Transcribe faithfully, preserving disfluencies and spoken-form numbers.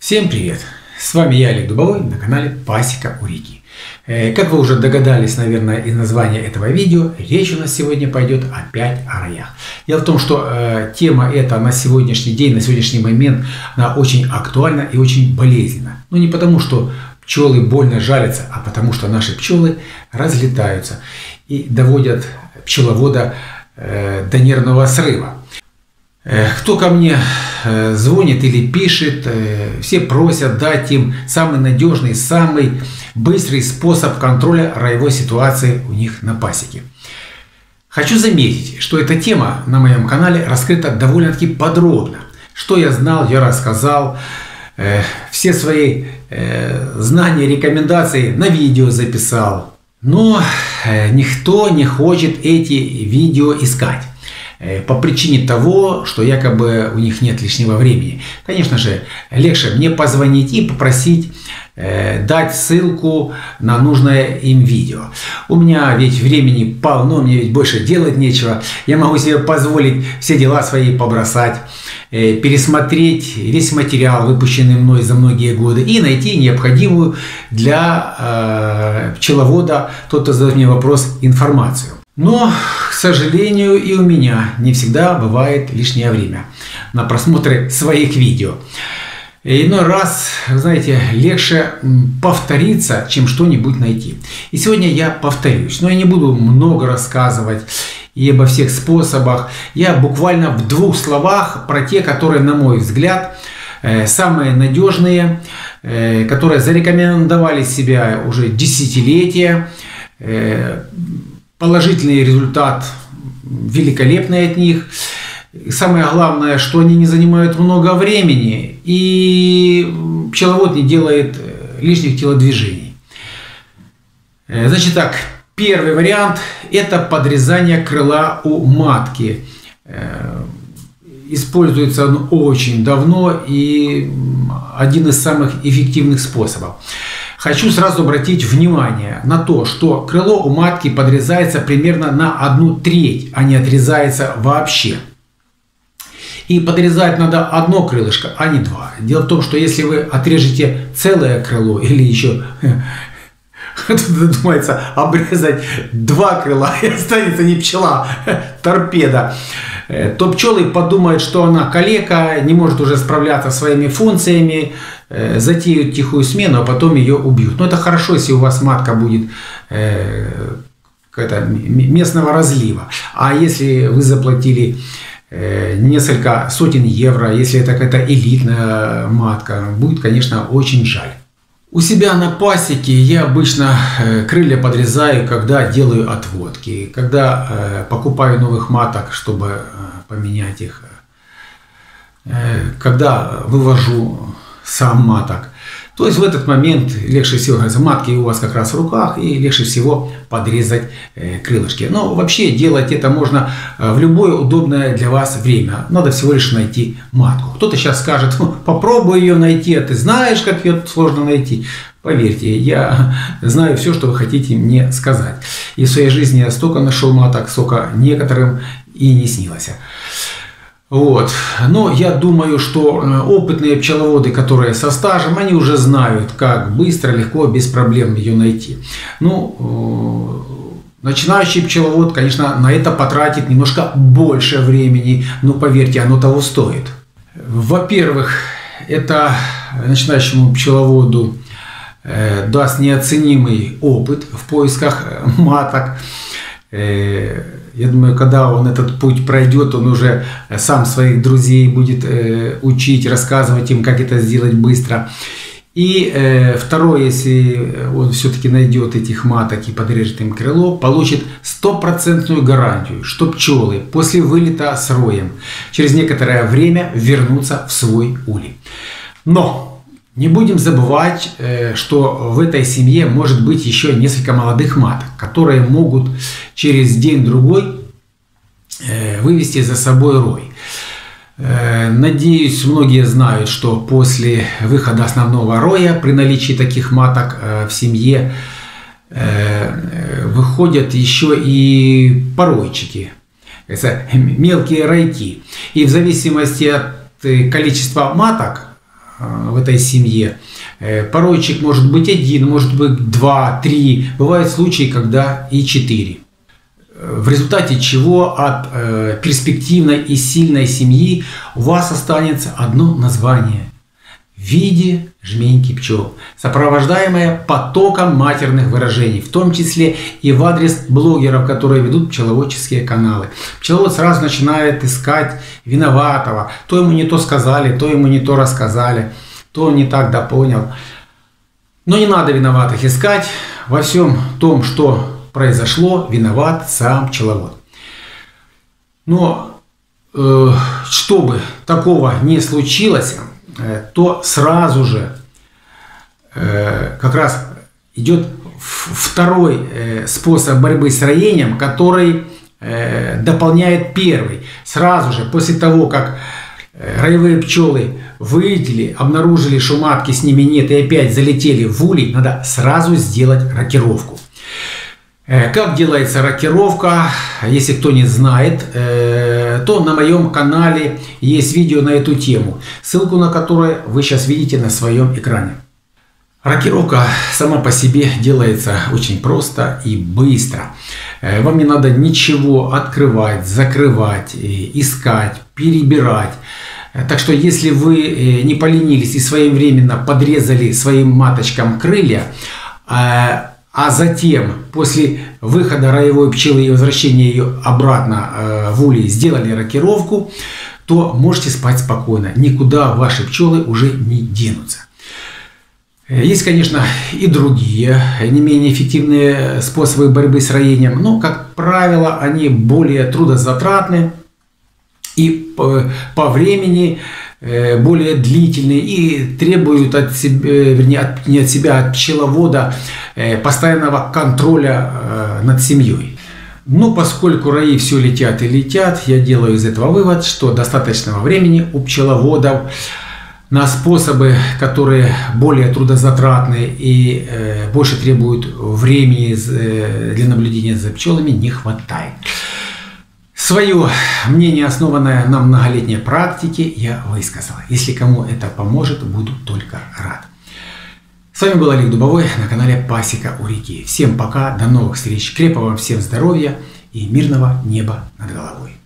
Всем привет! С вами я, Олег Дубовой, на канале Пасека у реки. Как вы уже догадались, наверное, из названия этого видео, речь у нас сегодня пойдет опять о роях. Дело в том, что э, тема эта на сегодняшний день, на сегодняшний момент, она очень актуальна и очень болезненна. Но не потому, что пчелы больно жалятся, а потому, что наши пчелы разлетаются и доводят пчеловода э, до нервного срыва. Кто ко мне звонит или пишет, все просят дать им самый надежный, самый быстрый способ контроля роевой ситуации у них на пасеке. Хочу заметить, что эта тема на моем канале раскрыта довольно-таки подробно. Что я знал, я рассказал. Все свои знания, рекомендации на видео записал. Но никто не хочет эти видео искать. По причине того, что якобы у них нет лишнего времени. Конечно же, легче мне позвонить и попросить э, дать ссылку на нужное им видео. У меня ведь времени полно, мне ведь больше делать нечего. Я могу себе позволить все дела свои побросать, э, пересмотреть весь материал, выпущенный мной за многие годы, и найти необходимую для э, пчеловода, тот, кто задает мне вопрос, информацию. Но, к сожалению, и у меня не всегда бывает лишнее время на просмотры своих видео. И иной раз, знаете, легче повториться, чем что-нибудь найти. И сегодня я повторюсь, но я не буду много рассказывать и обо всех способах. Я буквально в двух словах про те, которые, на мой взгляд, самые надежные, которые зарекомендовали себя уже десятилетия. Положительный результат великолепный от них. И самое главное, что они не занимают много времени и пчеловод не делает лишних телодвижений. Значит так, первый вариант – это подрезание крыла у матки. Используется он очень давно и один из самых эффективных способов. Хочу сразу обратить внимание на то, что крыло у матки подрезается примерно на одну треть, а не отрезается вообще. И подрезать надо одно крылышко, а не два. Дело в том, что если вы отрежете целое крыло или еще, думается, обрезать два крыла и останется не пчела, торпеда, то пчелы подумают, что она калека, не может уже справляться своими функциями, затеют тихую смену, а потом ее убьют. Но это хорошо, если у вас матка будет э, местного разлива. А если вы заплатили э, несколько сотен евро, если это какая-то элитная матка, будет, конечно, очень жаль. У себя на пасеке я обычно э, крылья подрезаю, когда делаю отводки, когда э, покупаю новых маток, чтобы э, поменять их, э, когда вывожу сам маток. То есть в этот момент легче всего, матки у вас как раз в руках, и легче всего подрезать э, крылышки. Но вообще делать это можно в любое удобное для вас время. Надо всего лишь найти матку. Кто-то сейчас скажет, ну, попробуй ее найти, а ты знаешь, как ее сложно найти. Поверьте, я знаю все, что вы хотите мне сказать. И в своей жизни я столько нашел маток, сколько некоторым и не снилось. Вот. Но я думаю, что опытные пчеловоды, которые со стажем, они уже знают, как быстро, легко, без проблем ее найти. Ну, начинающий пчеловод, конечно, на это потратит немножко больше времени, но поверьте, оно того стоит. Во-первых, это начинающему пчеловоду э, даст неоценимый опыт в поисках маток. Э, Я думаю, когда он этот путь пройдет, он уже сам своих друзей будет э, учить, рассказывать им, как это сделать быстро. И э, второе, если он все-таки найдет этих маток и подрежет им крыло, получит стопроцентную гарантию, что пчелы после вылета с роем через некоторое время вернутся в свой улей. Но не будем забывать, что в этой семье может быть еще несколько молодых маток, которые могут через день-другой вывести за собой рой. Надеюсь, многие знают, что после выхода основного роя при наличии таких маток в семье выходят еще и поройчики, мелкие ройки. И в зависимости от количества маток в этой семье. Поройчик может быть один, может быть два, три. Бывают случаи, когда и четыре. В результате чего от э, перспективной и сильной семьи у вас останется одно название в виде жменьки пчел, сопровождаемое потоком матерных выражений, в том числе и в адрес блогеров, которые ведут пчеловодческие каналы. Пчеловод сразу начинает искать виноватого. То ему не то сказали, то ему не то рассказали, то он не так допонял. Но не надо виноватых искать. Во всем том, что произошло, виноват сам пчеловод. Но э, чтобы такого не случилось, э, то сразу же э, как раз идет второй э, способ борьбы с роением, который э, дополняет первый. Сразу же после того, как э, роевые пчелы вылетели, обнаружили, что матки с ними нет и опять залетели в улей, надо сразу сделать рокировку. Как делается рокировка, если кто не знает, то на моем канале есть видео на эту тему, ссылку на которое вы сейчас видите на своем экране. Рокировка сама по себе делается очень просто и быстро. Вам не надо ничего открывать, закрывать, искать, перебирать. Так что если вы не поленились и своевременно подрезали своим маточкам крылья, а затем, после выхода роевой пчелы и возвращения ее обратно э, в улей, сделали рокировку, то можете спать спокойно. Никуда ваши пчелы уже не денутся. Есть, конечно, и другие, не менее эффективные способы борьбы с роением, но, как правило, они более трудозатратны и по, по времени более длительные и требуют от себя, вернее, от, не от себя, от пчеловода постоянного контроля над семьей. Но поскольку раи все летят и летят, я делаю из этого вывод, что достаточного времени у пчеловодов на способы, которые более трудозатратные и э, больше требуют времени э, для наблюдения за пчелами, не хватает. Свое мнение, основанное на многолетней практике, я высказал. Если кому это поможет, буду только рад. С вами был Олег Дубовой на канале Пасека у реки. Всем пока, до новых встреч. Крепкого вам всем здоровья и мирного неба над головой.